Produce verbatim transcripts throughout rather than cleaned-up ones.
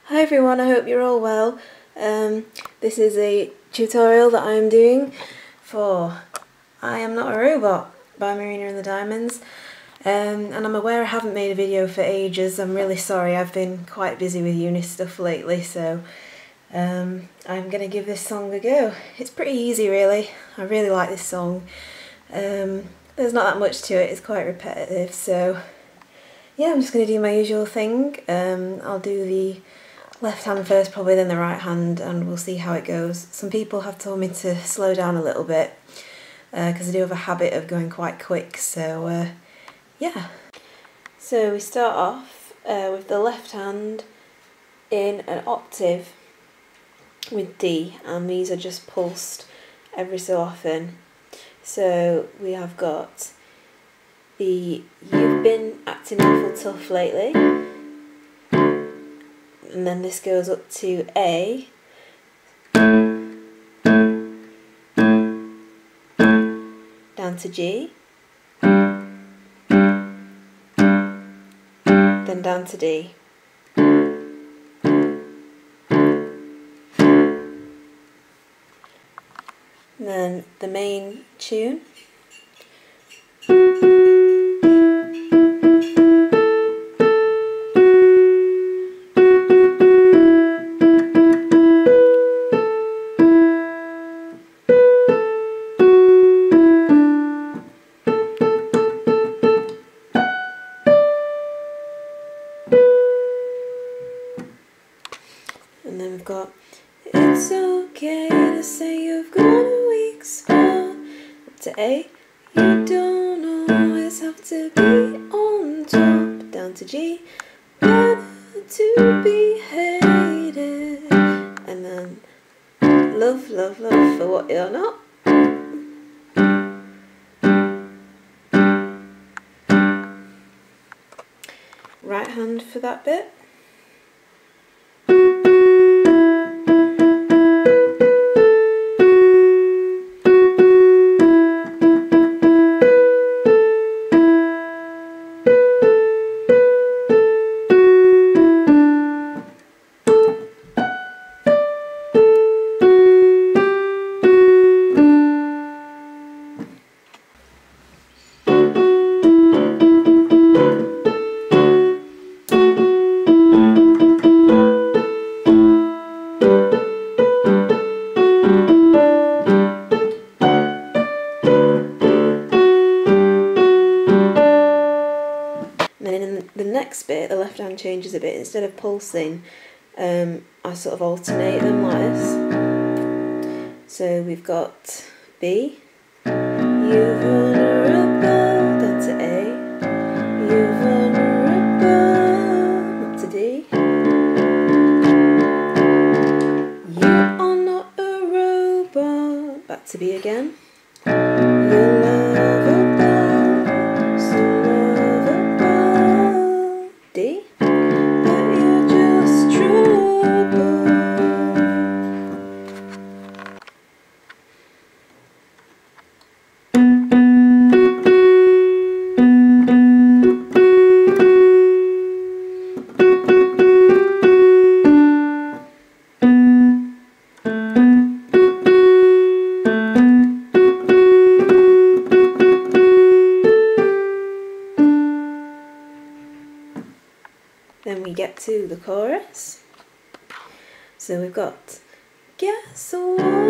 Hi everyone, I hope you're all well. Um, this is a tutorial that I'm doing for I Am Not a Robot by Marina and the Diamonds. Um, and I'm aware I haven't made a video for ages. I'm really sorry, I've been quite busy with uni stuff lately, so um, I'm going to give this song a go. It's pretty easy really, I really like this song. Um, there's not that much to it, it's quite repetitive, so yeah, I'm just going to do my usual thing. Um, I'll do the left hand first, probably then the right hand, and we'll see how it goes. Some people have told me to slow down a little bit because uh, I do have a habit of going quite quick, so uh, yeah. So we start off uh, with the left hand in an octave with D, and these are just pulsed every so often. So we have got the "You've been acting awful tough lately," and then this goes up to A, down to G, then down to D. And then the main tune. And then we've got "It's okay to say you've got a weak spot." Up to A, "You don't always have to be on top." Down to G, "Better to be hated." And then "Love, love, love for what you're not." Right hand for that bit. And then in the next bit, the left hand changes a bit. Instead of pulsing, um, I sort of alternate them like this. So we've got B, "You're vulnerable," down to A, "You're vulnerable," up to D, "You are not a robot," back to B again, "You're lovable, so lovable," D, "But you're just trouble." Then we get to the chorus. So we've got "Guess what? I'm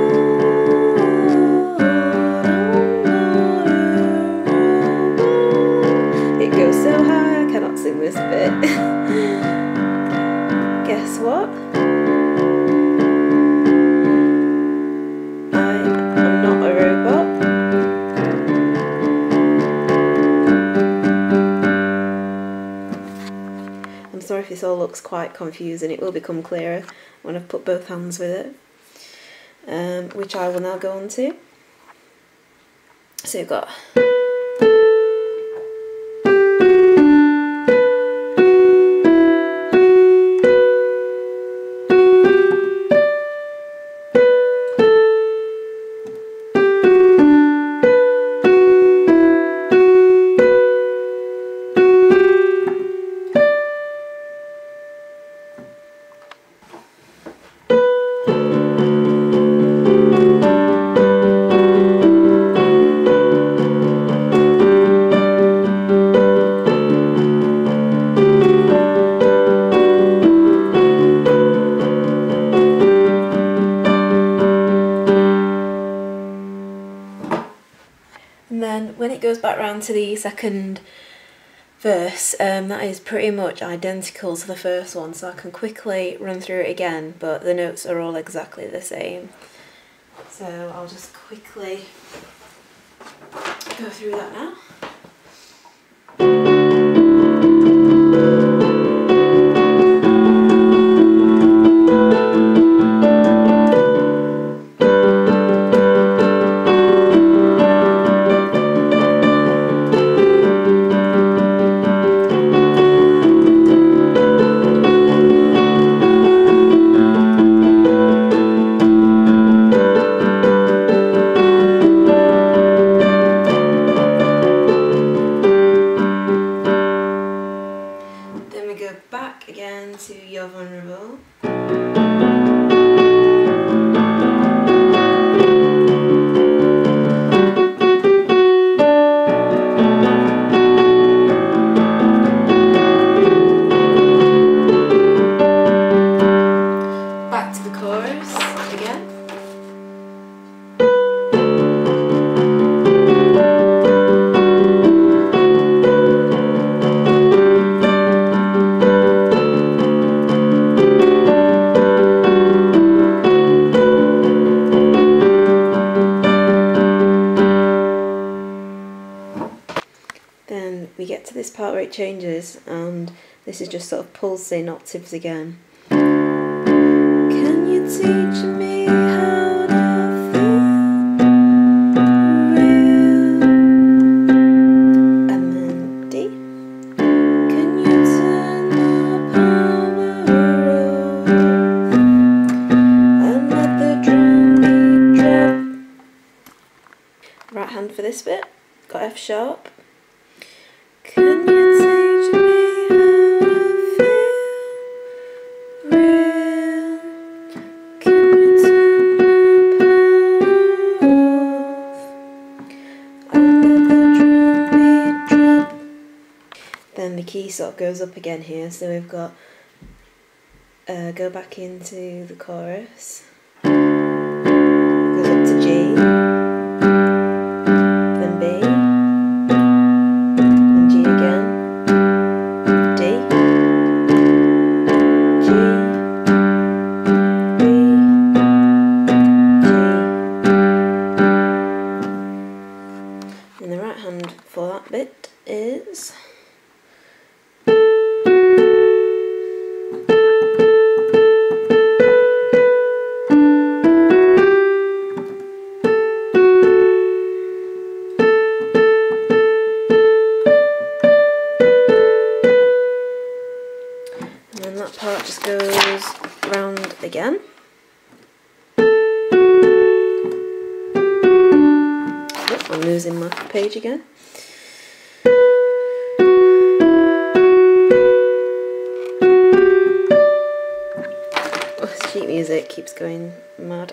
not a robot." It goes so high I cannot sing this bit. Guess what? I am not a robot. I'm sorry if this all looks quite confusing, it will become clearer when I've put both hands with it, um, which I will now go on to. So you've got back round to the second verse. Um, that is pretty much identical to the first one, so I can quickly run through it again, but the notes are all exactly the same. So I'll just quickly go through that now. Back again to You're Vulnerable. Back to the chorus again. Then we get to this part where it changes, and this is just sort of pulsing octaves again. Can you teach me how to feel real? And then D. Can you turn the power off and let the drum beat drop? Right hand for this bit, got F sharp. Can you teach me how to feel real? Can you turn the power off and let the drum beat drop? Then the key sort of goes up again here, so we've got uh, go back into the chorus, goes up to G, then B, and the right hand for that bit is and then that part just goes round again. I'm losing my page again. Oh, sheet music keeps going mad.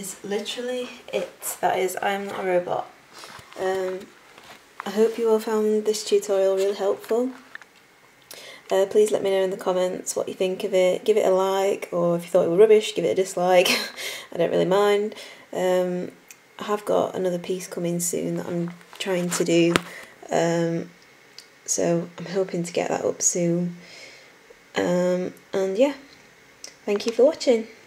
is literally it. That is, I am not a robot. Um, I hope you all found this tutorial really helpful. Uh, please let me know in the comments what you think of it. Give it a like, or if you thought it was rubbish, give it a dislike. I don't really mind. Um, I have got another piece coming soon that I'm trying to do, um, so I'm hoping to get that up soon. Um, and yeah, thank you for watching.